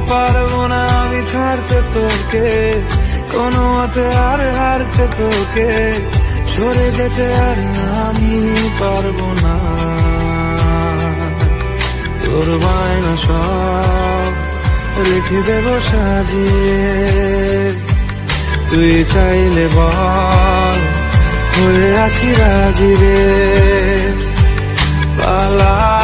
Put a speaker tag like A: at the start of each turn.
A: পারবো না আমি ছাড়তে তোকে, কোনো মতে আর হারতে তোকে, সরে যেতে আর আমি পারবো না। তোর বায়না সব রেখে দেব সাজিয়ে, তুই চাইলে বল হয়ে আছি রাজি রে। পালা